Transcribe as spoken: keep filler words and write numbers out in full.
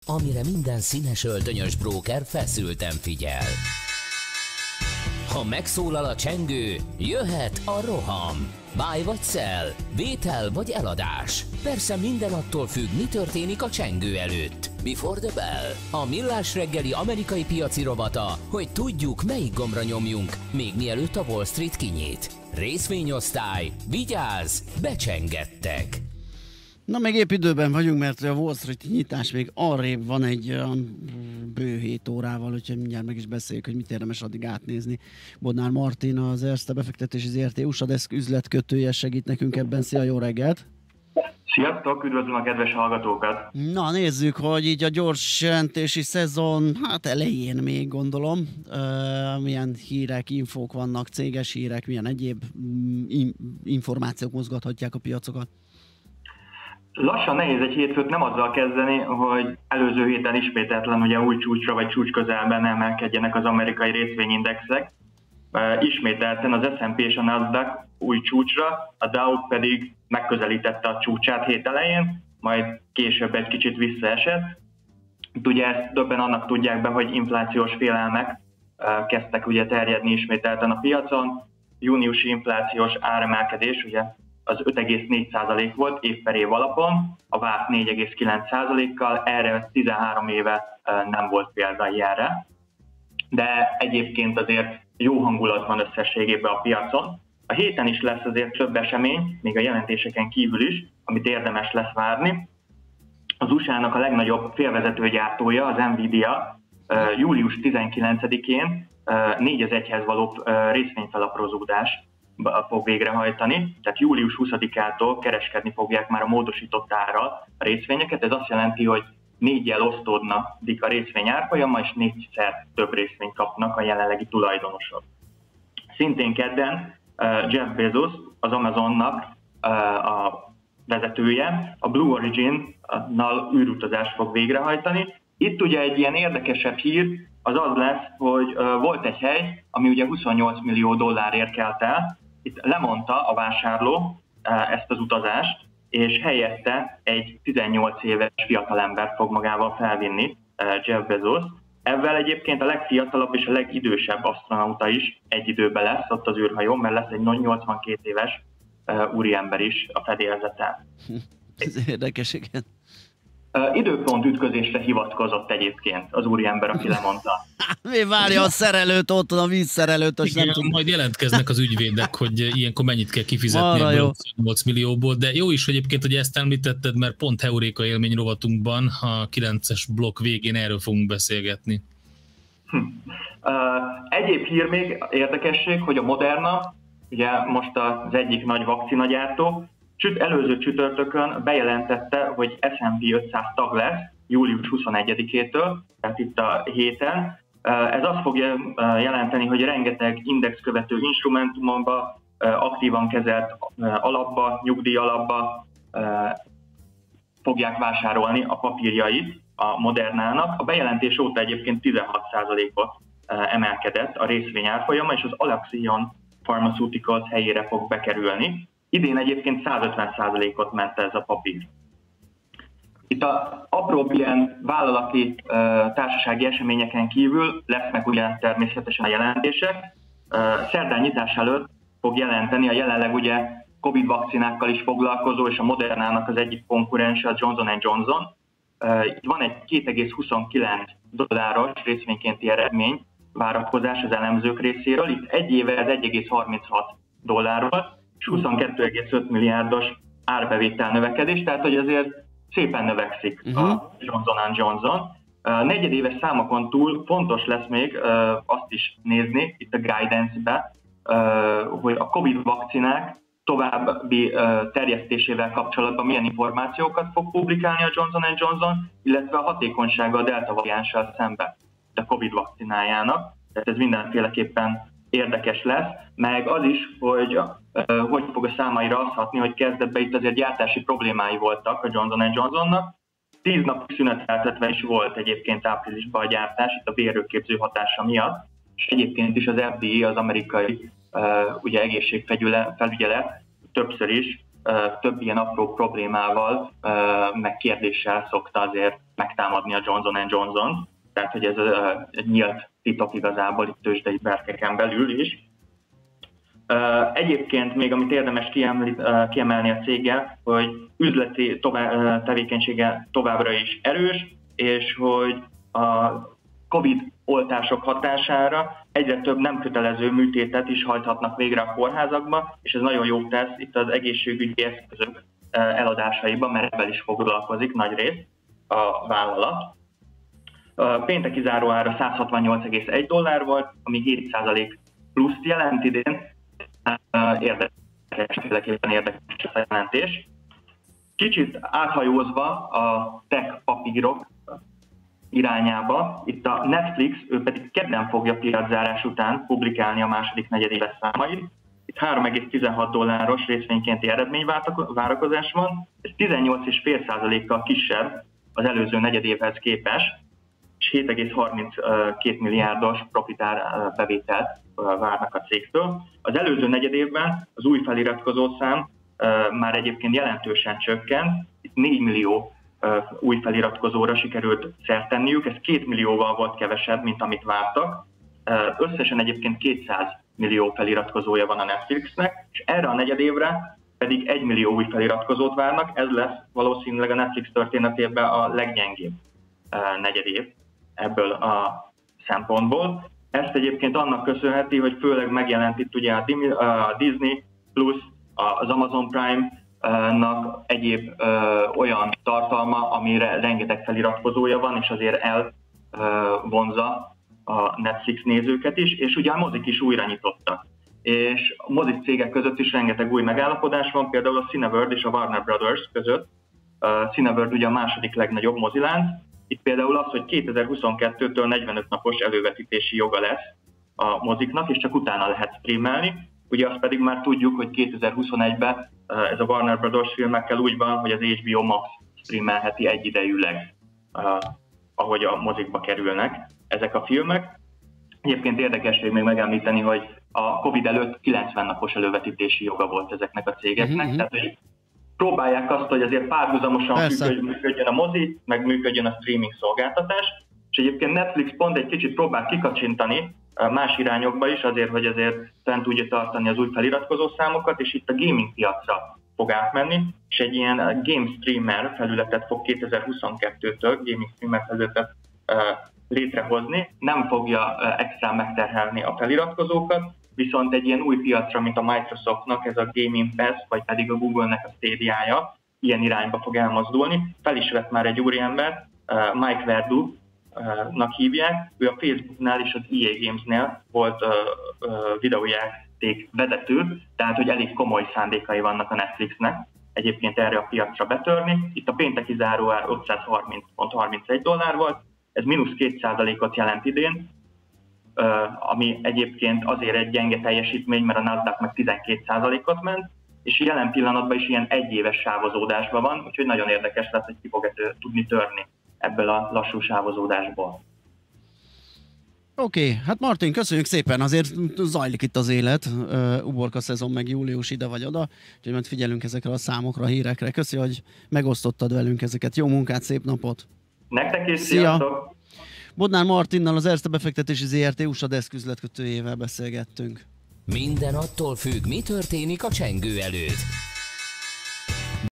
amire minden színes öltönyös bróker feszülten figyel. Ha megszólal a csengő, jöhet a roham. Buy vagy sell, vétel vagy eladás. Persze minden attól függ, mi történik a csengő előtt. Before the bell, a millás reggeli amerikai piaci rovata, hogy tudjuk, melyik gombra nyomjunk, még mielőtt a Wall Street kinyit. Részvényosztály, vigyázz, becsengettek! Na, még épp időben vagyunk, mert a Wall Street nyitás még arrébb van egy olyan bő hét órával, úgyhogy mindjárt meg is beszéljük, hogy mit érdemes addig átnézni. Bodnár Martin, az Erste befektetési zé er té u es á Desk üzletkötője segít nekünk ebben. Szia, jó reggelt! Sziasztok, üdvözlöm a kedves hallgatókat! Na, nézzük, hogy így a gyors jelentési szezon, hát elején még gondolom, uh, milyen hírek, infók vannak, céges hírek, milyen egyéb um, információk mozgathatják a piacokat. Lassan nehéz egy hétfőt nem azzal kezdeni, hogy előző héten ismételten ugye új csúcsra vagy csúcs közelben emelkedjenek az amerikai részvényindexek. Ismételten az es and pé és a Nasdaq új csúcsra, a Dow pedig megközelítette a csúcsát hét elején, majd később egy kicsit visszaesett. Itt ugye ezt többen annak tudják be, hogy inflációs félelmek kezdtek ugye terjedni ismételten a piacon. Júniusi inflációs áremelkedés ugye az öt egész négy százalék volt év per év alapon, a várt négy egész kilenc százalékkal, erre tizenhárom éve nem volt példa ilyenre. De egyébként azért jó hangulat van összességében a piacon. A héten is lesz azért több esemény, még a jelentéseken kívül is, amit érdemes lesz várni. Az u es á-nak a legnagyobb félvezetőgyártója, az Nvidia, július tizenkilencedikén négy az egyhez való részvényfelaprózódást fog végrehajtani, tehát július huszadikától kereskedni fogják már a módosított árral a részvényeket. Ez azt jelenti, hogy négyjel osztódnak a részvény árfolyama, és négyszer több részvényt kapnak a jelenlegi tulajdonosok. Szintén kedden Jeff Bezos, az Amazonnak a vezetője, a Blue Origin-nal űrutazást fog végrehajtani. Itt ugye egy ilyen érdekesebb hír az az lesz, hogy volt egy hely, ami ugye huszonnyolc millió dollárért kelt el. Itt lemondta a vásárló ezt az utazást, és helyette egy tizennyolc éves fiatalember fog magával felvinni, Jeff Bezos. Ezzel egyébként a legfiatalabb és a legidősebb asztronauta is egy időben lesz ott az űrhajón, mert lesz egy nyolcvankét éves úriember is a fedélzeten. Ez érdekes, igen. Uh, időpont ütközésre hivatkozott egyébként az úriember, aki lemondta. Mi várja a szerelőt, ott a vízszerelőt, és nem tud... Majd jelentkeznek az ügyvédek, hogy ilyenkor mennyit kell kifizetni ebből huszonnyolc millióból, de jó is egyébként, hogy ezt említetted, mert pont Heuréka élmény rovatunkban a kilences blokk végén erről fogunk beszélgetni. Hm. Uh, egyéb hír még érdekesség, hogy a Moderna, ugye most az egyik nagy vakcinagyártó, előző csütörtökön bejelentette, hogy es and pé ötszáz tag lesz július huszonegyedikétől, tehát itt a héten. Ez azt fogja jelenteni, hogy rengeteg indexkövető instrumentumokba, aktívan kezelt alapba, nyugdíj alapba fogják vásárolni a papírjait a Modernának. A bejelentés óta egyébként tizenhat százalékot emelkedett a részvény árfolyama, és az Alexion Pharmaceuticals helyére fog bekerülni. Idén egyébként százötven százalékot ment ez a papír. Itt az apróbb ilyen vállalati uh, társasági eseményeken kívül lesznek ugye természetesen a jelentések. Uh, szerdán nyitás előtt fog jelenteni a jelenleg ugye Covid vakcinákkal is foglalkozó, és a Modernának az egyik konkurense, a Johnson and Johnson. Uh, itt van egy két egész huszonkilenc dolláros részvénykénti eredmény várakozás az elemzők részéről. Itt egy éve ez egy egész harminchat dollár volt, és huszonkettő egész öt milliárdos árbevétel növekedés, tehát hogy azért szépen növekszik uh-huh. a Johnson and Johnson. Uh, negyedéves számokon túl fontos lesz még uh, azt is nézni itt a guidance-be, uh, hogy a Covid vakcinák további uh, terjesztésével kapcsolatban milyen információkat fog publikálni a Johnson and Johnson, illetve a hatékonysága a delta variánssal szemben a Covid vakcinájának. Tehát ez mindenféleképpen érdekes lesz, meg az is, hogy uh, hogy fog a számaira azt hatni, hogy kezdetben itt azért gyártási problémái voltak a Johnson and Johnsonnak. Tíz napig szüneteltetve is volt egyébként áprilisban a gyártás, itt a bérőképző hatása miatt, és egyébként is az ef dé á, az amerikai uh, ugye egészségfelügyelet többször is több ilyen apró problémával, meg kérdéssel szokta azért megtámadni a Johnson and Johnson, tehát hogy ez egy nyílt titok igazából itt tőzsdei berkeken belül is. Egyébként még amit érdemes kiemelni a céggel, hogy üzleti tovább, tevékenysége továbbra is erős, és hogy a Covid oltások hatására egyre több nem kötelező műtétet is hajthatnak végre a kórházakba, és ez nagyon jót tesz itt az egészségügyi eszközök eladásaiba, mert ebben is foglalkozik nagy rész a vállalat. A pénteki záróára száz hatvannyolc egész egy dollár volt, ami hét százalék pluszt jelent idén. Érdekes, ténylegében érdekes a jelentés. Kicsit áthajózva a tech papírok irányába, itt a Netflix, ő pedig kedden fogja piaczárás után publikálni a második negyedéves számait. Itt három egész tizenhat dolláros részvénykénti eredményvárakozás van, ez tizennyolc egész öt százalékkal kisebb az előző negyedévhez képest, és hét egész harminckét milliárdos profitár bevételt várnak a cégtől. Az előző negyedévben az új feliratkozó szám már egyébként jelentősen csökkent, itt négy millió új feliratkozóra sikerült szert tenniük, ez két millióval volt kevesebb, mint amit vártak. Összesen egyébként kétszáz millió feliratkozója van a Netflixnek, és erre a negyedévre pedig egy millió új feliratkozót várnak, ez lesz valószínűleg a Netflix történetében a leggyengébb negyedév ebből a szempontból. Ezt egyébként annak köszönheti, hogy főleg megjelent itt ugye a Disney Plus, az Amazon Prime-nak egyéb ö, olyan tartalma, amire rengeteg feliratkozója van, és azért elvonza a Netflix nézőket is, és ugye a mozik is újra nyitottak. És a mozik cégek között is rengeteg új megállapodás van, például a Cineworld és a Warner Brothers között. A Cineworld ugye a második legnagyobb mozilánc. Itt például az, hogy kétezer-huszonkettőtől negyvenöt napos elővetítési joga lesz a moziknak, és csak utána lehet streamelni. Ugye azt pedig már tudjuk, hogy kétezer-huszonegyben ez a Warner Brothers filmekkel úgy van, hogy az há bé o Max streamelheti egyidejűleg, ahogy a mozikba kerülnek ezek a filmek. Egyébként érdekesség még megemlíteni, hogy a Covid előtt kilencven napos elővetítési joga volt ezeknek a cégeknek, uh-huh. tehát hogy próbálják azt, hogy azért párhuzamosan működjön a mozi, meg működjön a streaming szolgáltatás, és egyébként Netflix pont egy kicsit próbál kikacsintani más irányokba is, azért, hogy azért fent tudja tartani az új feliratkozó számokat, és itt a gaming piacra fog átmenni, és egy ilyen game streamer felületet fog kétezer-huszonkettőtől gaming streamer felületet uh, létrehozni, nem fogja uh, extra megterhelni a feliratkozókat, viszont egy ilyen új piacra, mint a Microsoftnak, ez a Gaming Pass, vagy pedig a Google-nek a Stadia-ja, ilyen irányba fog elmozdulni. Fel is vett már egy úriember, uh, Mike Verdu, nak hívják, ő a Facebooknál és az é á Gamesnél volt uh, uh, videójáték vezető, tehát hogy elég komoly szándékai vannak a Netflixnek egyébként erre a piacra betörni. Itt a pénteki záróár ötszázharminc egész harmincegy dollár volt, ez mínusz két százalékot jelent idén, uh, ami egyébként azért egy gyenge teljesítmény, mert a Nasdaq meg tizenkét százalékot ment, és jelen pillanatban is ilyen egyéves sávozódásban van, úgyhogy nagyon érdekes lesz, hogy ki fog tudni törni ebből a lassú sávozódásból. Oké, okay, hát Martin, köszönjük szépen, azért zajlik itt az élet, uh, uborka szezon meg július ide vagy oda, úgyhogy majd figyelünk ezekre a számokra, hírekre. Köszi, hogy megosztottad velünk ezeket. Jó munkát, szép napot! Nektek is, sziasztok! Bodnár Martinnal, az Erste Befektetési zé er té u es á Desk üzletkötőjével beszélgettünk. Minden attól függ, mi történik a csengő előtt.